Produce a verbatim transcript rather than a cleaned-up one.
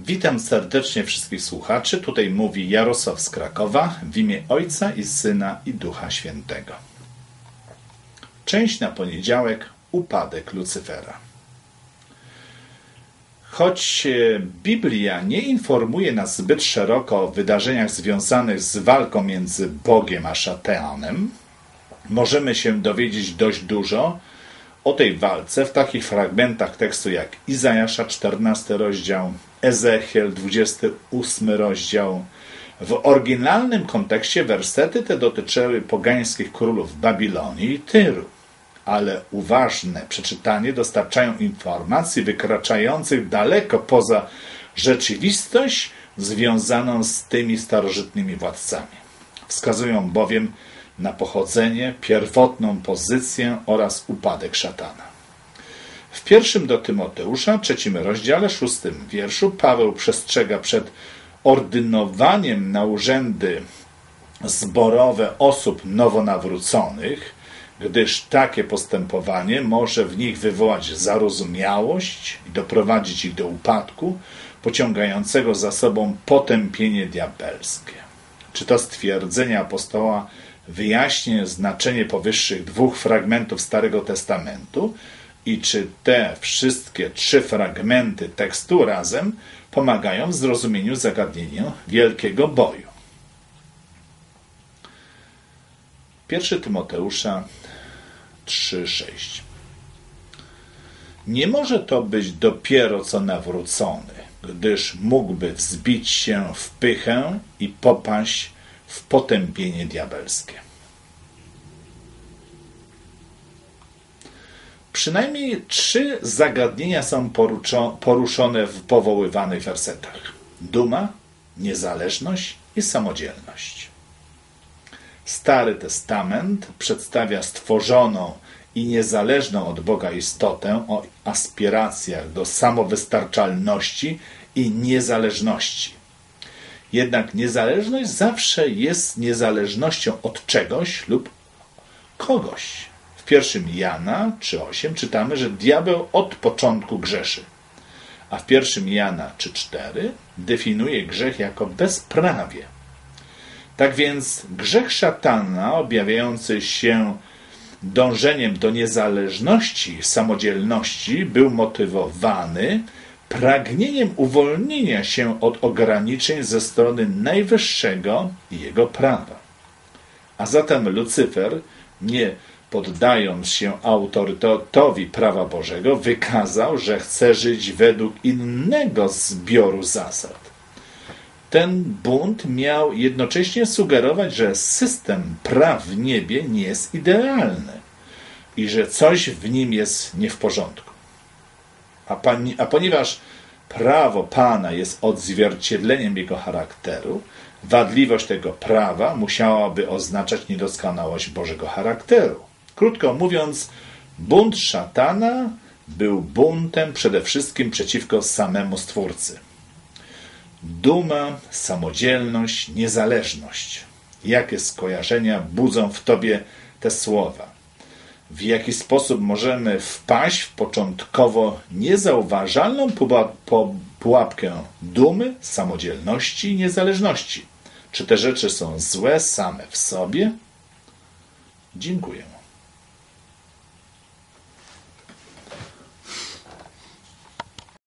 Witam serdecznie wszystkich słuchaczy. Tutaj mówi Jarosław z Krakowa w imię Ojca i Syna i Ducha Świętego. Część na poniedziałek. Upadek Lucyfera. Choć Biblia nie informuje nas zbyt szeroko o wydarzeniach związanych z walką między Bogiem a szatanem, możemy się dowiedzieć dość dużo o tej walce w takich fragmentach tekstu jak Izajasza czternasty rozdział, Ezechiel dwudziesty ósmy rozdział. W oryginalnym kontekście wersety te dotyczyły pogańskich królów Babilonii i Tyru, ale uważne przeczytanie dostarczają informacji wykraczających daleko poza rzeczywistość związaną z tymi starożytnymi władcami. Wskazują bowiem na pochodzenie, pierwotną pozycję oraz upadek szatana. W pierwszym do Tymoteusza, trzecim rozdziale, szóstym wierszu, Paweł przestrzega przed ordynowaniem na urzędy zborowe osób nowonawróconych, gdyż takie postępowanie może w nich wywołać zarozumiałość i doprowadzić ich do upadku, pociągającego za sobą potępienie diabelskie. Czy to stwierdzenie apostoła wyjaśnia znaczenie powyższych dwóch fragmentów Starego Testamentu i czy te wszystkie trzy fragmenty tekstu razem pomagają w zrozumieniu zagadnienia wielkiego boju. pierwszy Tymoteusza trzy sześć. Nie może to być dopiero co nawrócony, gdyż mógłby wzbić się w pychę i popaść w potępienie diabelskie. Przynajmniej trzy zagadnienia są poruszone w powoływanych wersetach. Duma, niezależność i samodzielność. Stary Testament przedstawia stworzoną i niezależną od Boga istotę o aspiracjach do samowystarczalności i niezależności. Jednak niezależność zawsze jest niezależnością od czegoś lub kogoś. W pierwszym Jana trzy osiem czytamy, że diabeł od początku grzeszy, a w pierwszym Jana trzy cztery definiuje grzech jako bezprawie. Tak więc grzech szatana, objawiający się dążeniem do niezależności, samodzielności, był motywowany pragnieniem uwolnienia się od ograniczeń ze strony Najwyższego i Jego prawa. A zatem Lucyfer, nie poddając się autorytetowi prawa Bożego, wykazał, że chce żyć według innego zbioru zasad. Ten bunt miał jednocześnie sugerować, że system praw w niebie nie jest idealny i że coś w nim jest nie w porządku. A, pani, a ponieważ prawo Pana jest odzwierciedleniem Jego charakteru, wadliwość tego prawa musiałaby oznaczać niedoskonałość Bożego charakteru. Krótko mówiąc, bunt szatana był buntem przede wszystkim przeciwko samemu Stwórcy. Duma, samodzielność, niezależność. Jakie skojarzenia budzą w tobie te słowa? W jaki sposób możemy wpaść w początkowo niezauważalną pułapkę dumy, samodzielności i niezależności? Czy te rzeczy są złe same w sobie? Dziękuję.